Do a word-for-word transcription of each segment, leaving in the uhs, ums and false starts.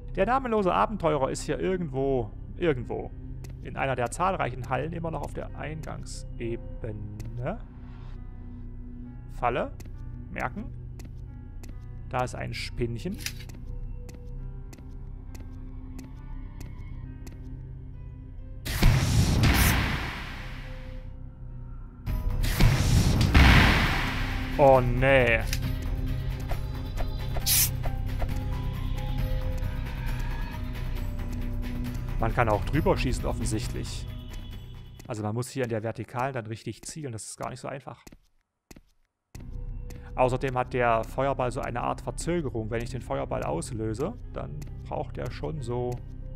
Der namenlose Abenteurer ist hier irgendwo, irgendwo, in einer der zahlreichen Hallen immer noch auf der Eingangsebene. Falle. Merken. Da ist ein Spinnchen. Oh, nee. Man kann auch drüber schießen, offensichtlich. Also man muss hier in der Vertikalen dann richtig zielen. Das ist gar nicht so einfach. Außerdem hat der Feuerball so eine Art Verzögerung. Wenn ich den Feuerball auslöse, dann braucht er schon so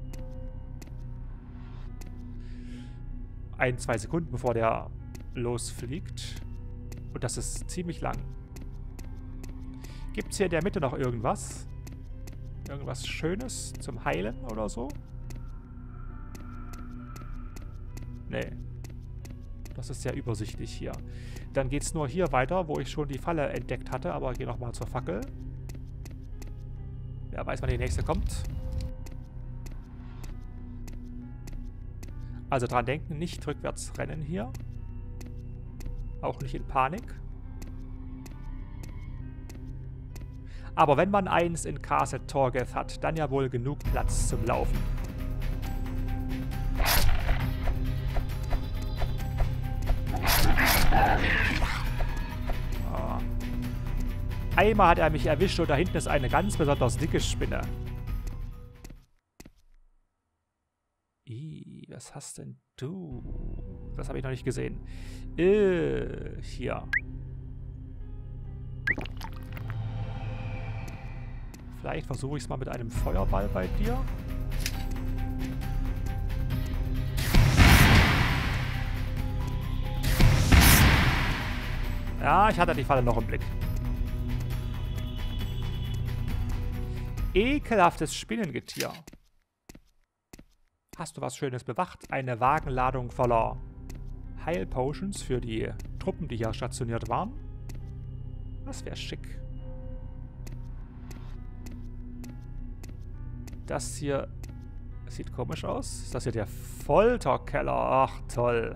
ein, zwei Sekunden, bevor der losfliegt. Und das ist ziemlich lang. Gibt es hier in der Mitte noch irgendwas? Irgendwas Schönes zum Heilen oder so? Nee. Das ist sehr übersichtlich hier. Dann geht es nur hier weiter, wo ich schon die Falle entdeckt hatte. Aber ich gehe nochmal zur Fackel. Wer weiß, wann die nächste kommt. Also dran denken, nicht rückwärts rennen hier. Auch nicht in Panik. Aber wenn man eins in Castle Torgheth hat, dann ja wohl genug Platz zum Laufen. Oh. Einmal hat er mich erwischt und da hinten ist eine ganz besonders dicke Spinne. Ih, was hast denn du? Das habe ich noch nicht gesehen. Äh, hier. Vielleicht versuche ich es mal mit einem Feuerball bei dir. Ja, ich hatte die Falle noch im Blick. Ekelhaftes Spinnengetier. Hast du was Schönes bewacht? Eine Wagenladung voller Heilpotions für die Truppen, die hier stationiert waren. Das wäre schick. Das hier sieht komisch aus. Ist das hier der Folterkeller? Ach, toll.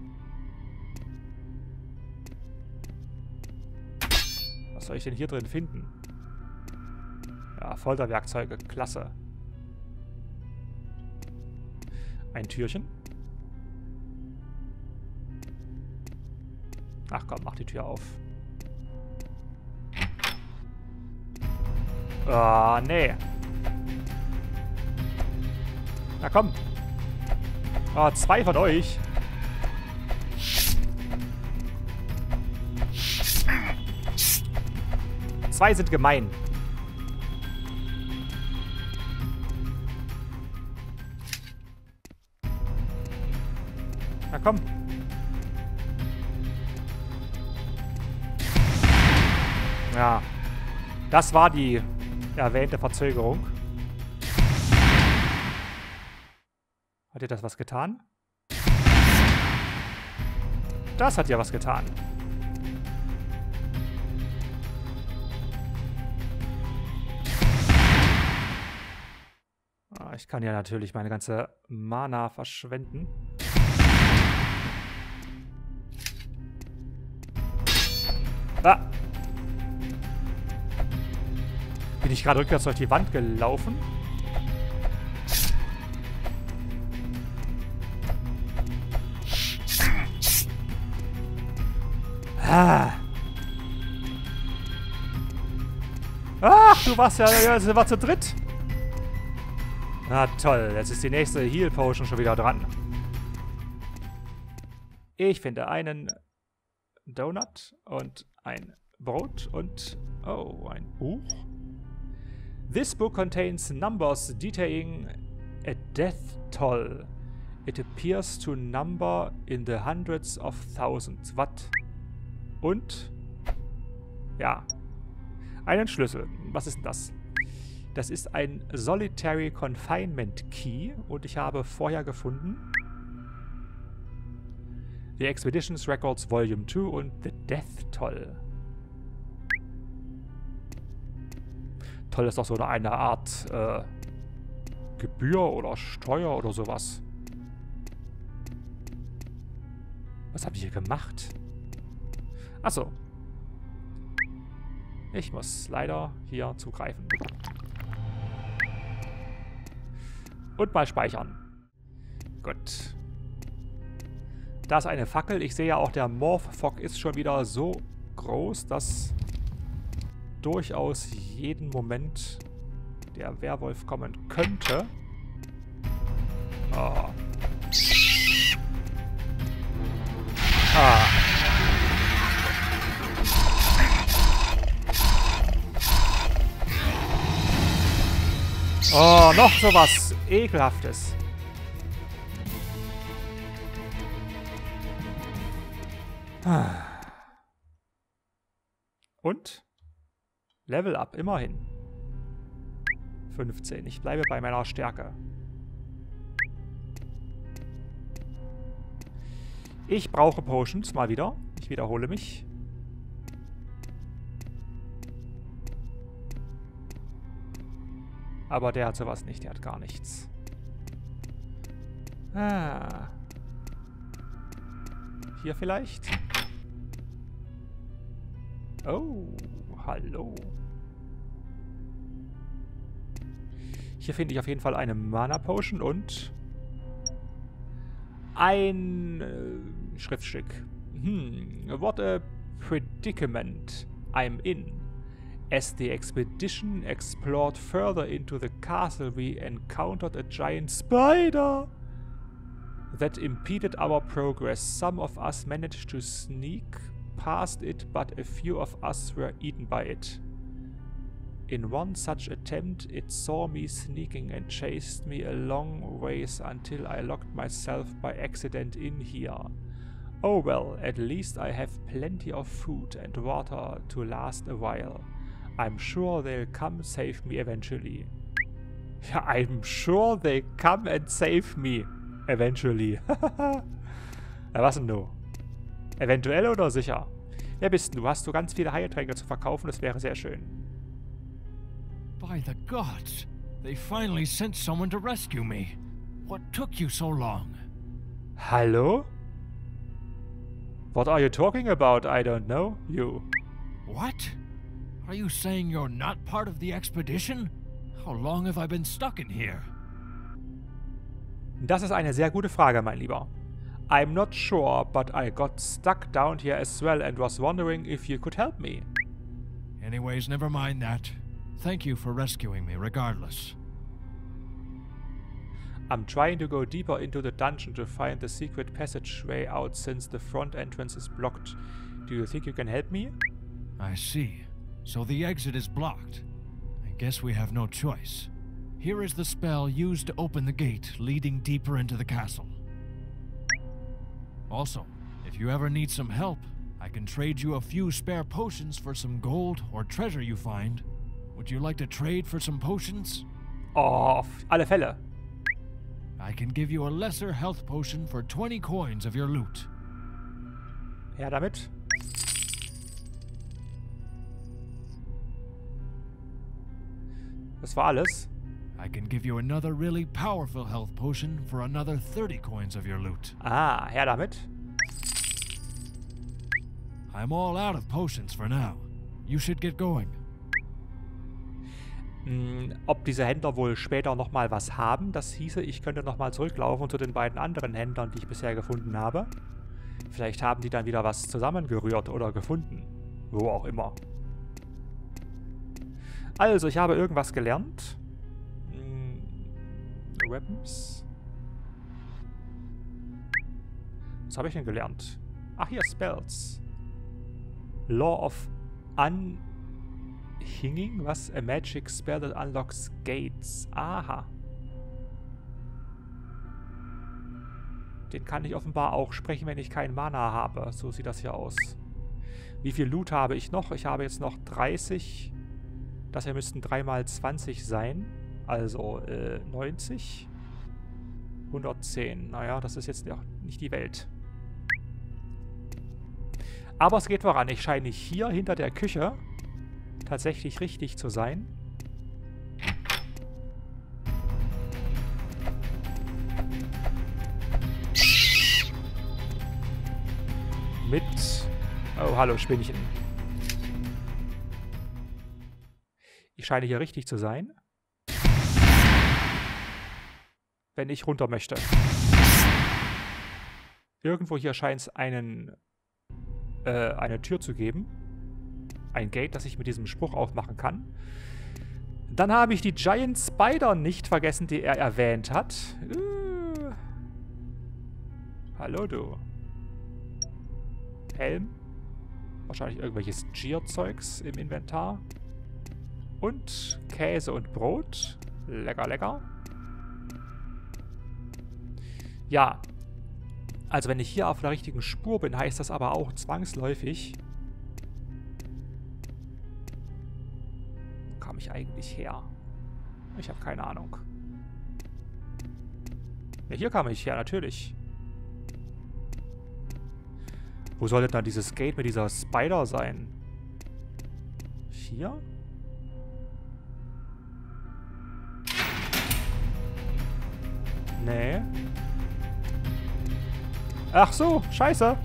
Was soll ich denn hier drin finden? Ja, Folterwerkzeuge. Klasse. Ein Türchen. Ach komm, mach die Tür auf. Ah, nee. Na komm. Ah, zwei von euch. Zwei sind gemein. Na komm. Ja. Das war die erwähnte Verzögerung. Hat dir das was getan? Das hat ja was getan. Ah, ich kann ja natürlich meine ganze Mana verschwenden. Ah! Bin ich gerade rückwärts durch die Wand gelaufen? Ah. Ach, du warst ja, ja, du warst zu dritt. Na toll, jetzt ist die nächste Heal Potion schon wieder dran. Ich finde einen Donut und ein Brot und, oh, ein Buch. This book contains numbers detailing a death toll. It appears to number in the hundreds of thousands. What? Und? Ja. Einen Schlüssel. Was ist denn das? Das ist ein Solitary Confinement Key und ich habe vorher gefunden The Expeditions Records Volume zwei und The Death Toll. Toll ist doch so eine Art äh, Gebühr oder Steuer oder sowas. Was habe ich hier gemacht? Achso. Ich muss leider hier zugreifen. Und mal speichern. Gut. Da ist eine Fackel. Ich sehe ja auch, der Morph-Fog ist schon wieder so groß, dass durchaus jeden Moment der Werwolf kommen könnte. Oh. Ah. Oh, noch sowas Ekelhaftes. Und? Level up, immerhin. fünfzehn. Ich bleibe bei meiner Stärke. Ich brauche Potions, mal wieder. Ich wiederhole mich. Aber der hat sowas nicht, der hat gar nichts. Ah. Hier vielleicht? Oh, hallo. Hier finde ich auf jeden Fall eine Mana Potion und ein äh, Schriftstück. Hmm, what a predicament I'm in. As the expedition explored further into the castle, we encountered a giant spider that impeded our progress. Some of us managed to sneak past it, but a few of us were eaten by it. In one such attempt, it saw me sneaking and chased me a long ways until I locked myself by accident in here. Oh well, at least I have plenty of food and water to last a while. I'm sure they'll come save me eventually. Ja, I'm sure they'll come and save me eventually. Na, was denn du? Eventuell oder sicher? Wer bist denn du? Hast du ganz viele Heiltränke zu verkaufen? Das wäre sehr schön. By the gods, they finally sent someone to rescue me. What took you so long? Hallo? What are you talking about? I don't know. You. What? Are you saying you're not part of the expedition? How long have I been stuck in here? Das ist eine sehr gute Frage, mein Lieber. I'm not sure, but I got stuck down here as well and was wondering if you could help me. Anyways, never mind that. Thank you for rescuing me, regardless. I'm trying to go deeper into the dungeon to find the secret passageway out since the front entrance is blocked. Do you think you can help me? I see. So the exit is blocked. I guess we have no choice. Here is the spell used to open the gate leading deeper into the castle. Also, if you ever need some help, I can trade you a few spare potions for some gold or treasure you find. Would you like to trade for some potions? Oh, auf alle Fälle. I can give you a lesser health potion for twenty coins of your loot. Her damit. Das war alles. I can give you another really powerful health potion for another thirty coins of your loot. Ah, her damit. I'm all out of potions for now. You should get going. Hm, ob diese Händler wohl später nochmal was haben, das hieße, ich könnte nochmal zurücklaufen zu den beiden anderen Händlern, die ich bisher gefunden habe. Vielleicht haben die dann wieder was zusammengerührt oder gefunden. Wo auch immer. Also, ich habe irgendwas gelernt. Hm, Weapons. Was habe ich denn gelernt? Ach, hier, Spells. Law of Un... Hinging? Was? A magic spell that unlocks gates. Aha. Den kann ich offenbar auch sprechen, wenn ich keinen Mana habe. So sieht das hier aus. Wie viel Loot habe ich noch? Ich habe jetzt noch dreißig. Das hier müssten drei mal zwanzig sein. Also äh, neunzig. hundertzehn. Naja, das ist jetzt nicht die Welt. Aber es geht voran. Ich scheine hier hinter der Küche tatsächlich richtig zu sein. mit... Oh, hallo, Spinnchen. Ich scheine hier richtig zu sein. Wenn ich runter möchte. Irgendwo hier scheint es einen, äh, eine Tür zu geben. Ein Gate, das ich mit diesem Spruch aufmachen kann. Dann habe ich die Giant Spider nicht vergessen, die er erwähnt hat. Uh. Hallo, du. Helm. Wahrscheinlich irgendwelches Gier-Zeugs im Inventar. Und Käse und Brot. Lecker, lecker. Ja. Also wenn ich hier auf der richtigen Spur bin, heißt das aber auch zwangsläufig... Wo kam ich eigentlich her? Ich habe keine Ahnung. Ja, hier kam ich her, natürlich. Wo soll denn dann dieses Gate mit dieser Spider sein? Hier? Nee. Ach so, scheiße.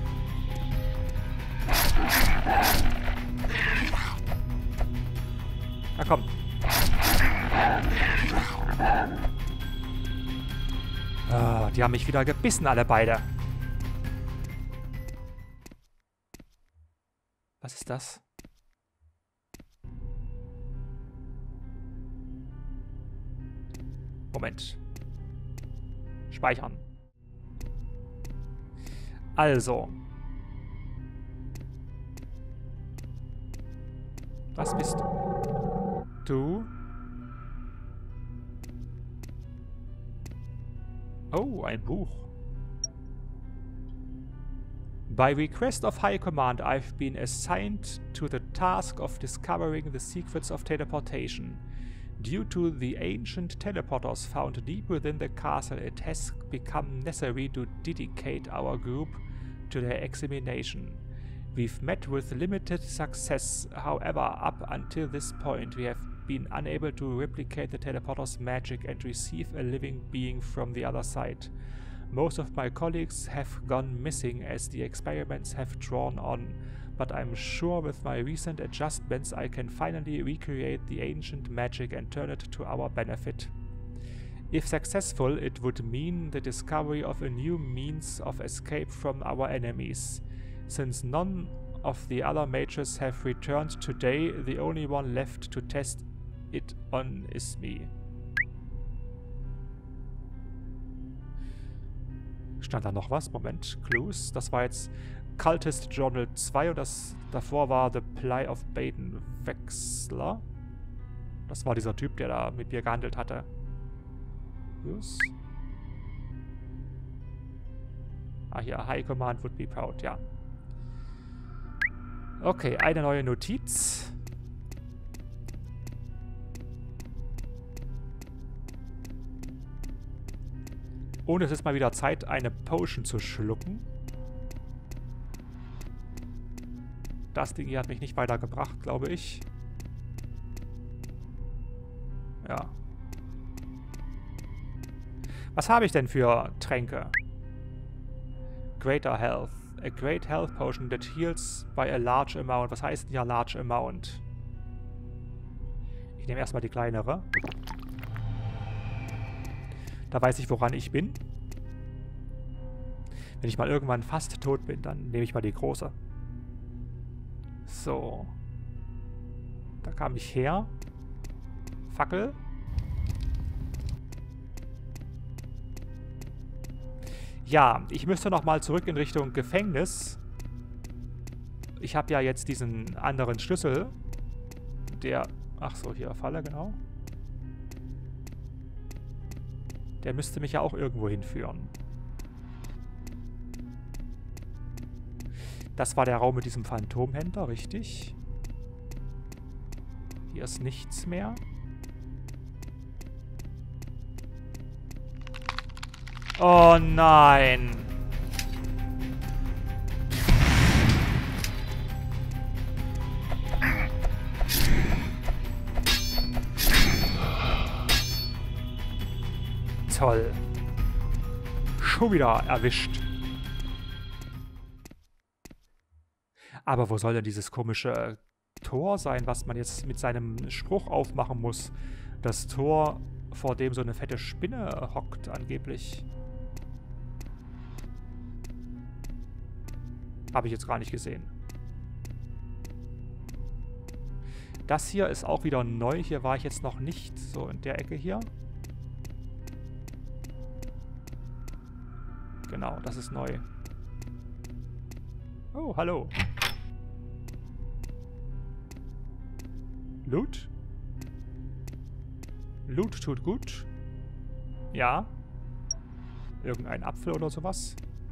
Na komm. Ah, die haben mich wieder gebissen, alle beide. Was ist das? Moment. Speichern. Also. Was bist du? Oh, ein Buch. By request of High Command, I've been assigned to the task of discovering the secrets of teleportation. Due to the ancient teleporters found deep within the castle, it has become necessary to dedicate our group to their examination. We've met with limited success, however, up until this point we have been unable to replicate the teleporter's magic and receive a living being from the other side. Most of my colleagues have gone missing as the experiments have drawn on, but I'm sure with my recent adjustments I can finally recreate the ancient magic and turn it to our benefit. If successful, it would mean the discovery of a new means of escape from our enemies. Since none of the other mages have returned today, the only one left to test it on is me. Stand da noch was? Moment. Clues. Das war jetzt Cultist Journal zwei und das davor war The Ply of Baden Wechsler. Das war dieser Typ, der da mit mir gehandelt hatte. Clues. Ah, hier. High Command would be proud, ja. Okay, eine neue Notiz. Und es ist mal wieder Zeit, eine Potion zu schlucken. Das Ding hier hat mich nicht weitergebracht, glaube ich. Ja. Was habe ich denn für Tränke? Greater Health. A great health potion that heals by a large amount. Was heißt denn ja large amount? Ich nehme erstmal die kleinere. Da weiß ich, woran ich bin. Wenn ich mal irgendwann fast tot bin, dann nehme ich mal die große. So. Da kam ich her. Fackel. Ja, ich müsste nochmal zurück in Richtung Gefängnis. Ich habe ja jetzt diesen anderen Schlüssel. Der... Ach so, hier Falle, genau. Der müsste mich ja auch irgendwo hinführen. Das war der Raum mit diesem Phantomhändler, richtig? Hier ist nichts mehr. Oh nein! Toll. Schon wieder erwischt. Aber wo soll denn dieses komische Tor sein, was man jetzt mit seinem Spruch aufmachen muss? Das Tor, vor dem so eine fette Spinne hockt, angeblich. Habe ich jetzt gar nicht gesehen. Das hier ist auch wieder neu. Hier war ich jetzt noch nicht. So in der Ecke hier. Genau, das ist neu. Oh, hallo. Loot? Loot tut gut. Ja. Irgendein Apfel oder sowas.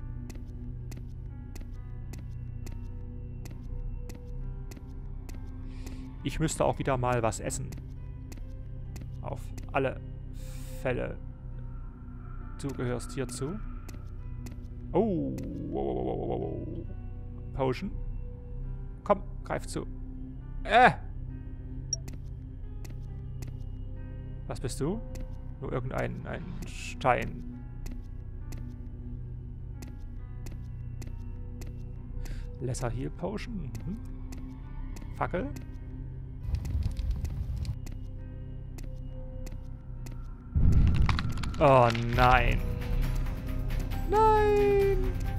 Ich müsste auch wieder mal was essen. Auf alle Fälle. Du gehörst hierzu. Oh. Wow, wow, wow, wow. Potion. Komm, greif zu. Äh. Was bist du? Nur irgendein ein Stein. Lesser Heal Potion. Mhm. Fackel. Oh nein. Nein.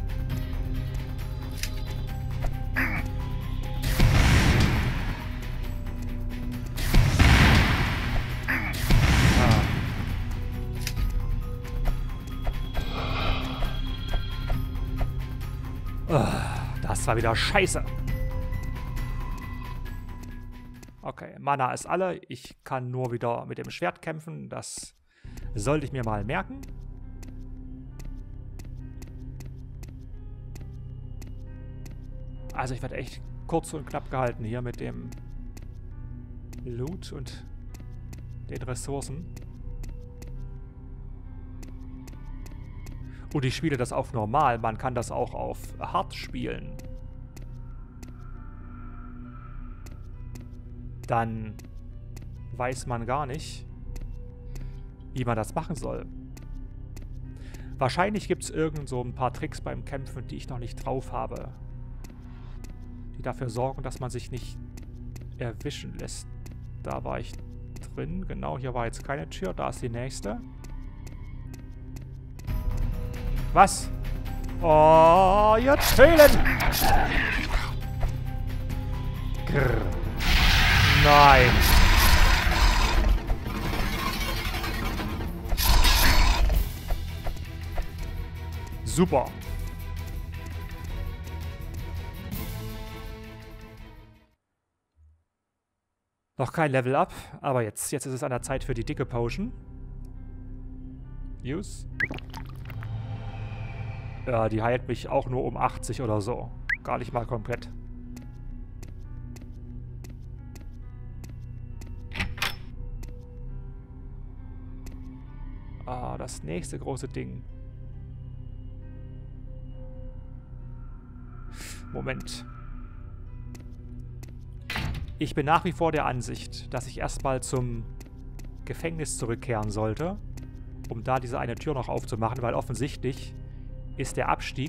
Das war wieder scheiße. Okay, Mana ist alle. Ich kann nur wieder mit dem Schwert kämpfen. Das sollte ich mir mal merken. Also ich werde echt kurz und knapp gehalten hier mit dem Loot und den Ressourcen. Und ich spiele das auf normal. Man kann das auch auf hart spielen. Dann weiß man gar nicht, wie man das machen soll. Wahrscheinlich gibt es irgend so ein paar Tricks beim Kämpfen, die ich noch nicht drauf habe. Die dafür sorgen, dass man sich nicht erwischen lässt. Da war ich drin. Genau, hier war jetzt keine Tür. Da ist die nächste. Was? Oh, ihr Tölen! Grrr. Nein. Super. Noch kein Level Up, aber jetzt, jetzt ist es an der Zeit für die dicke Potion. Use. Ja, die heilt mich auch nur um achtzig oder so. Gar nicht mal komplett. Ah, das nächste große Ding. Moment. Ich bin nach wie vor der Ansicht, dass ich erstmal zum Gefängnis zurückkehren sollte, um da diese eine Tür noch aufzumachen, weil offensichtlich ist der Abstieg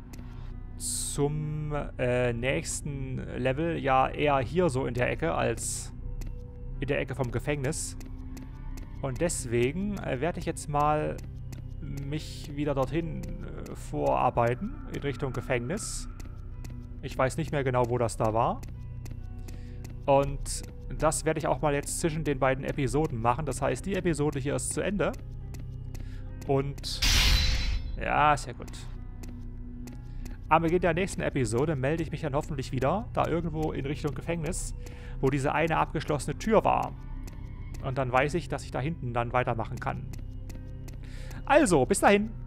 zum äh, nächsten Level ja eher hier so in der Ecke als in der Ecke vom Gefängnis. Und deswegen äh, werde ich jetzt mal mich wieder dorthin äh, vorarbeiten, in Richtung Gefängnis. Ich weiß nicht mehr genau, wo das da war. Und das werde ich auch mal jetzt zwischen den beiden Episoden machen. Das heißt, die Episode hier ist zu Ende. Und ja, sehr gut. Am Beginn der nächsten Episode melde ich mich dann hoffentlich wieder, da irgendwo in Richtung Gefängnis, wo diese eine abgeschlossene Tür war. Und dann weiß ich, dass ich da hinten dann weitermachen kann. Also, bis dahin.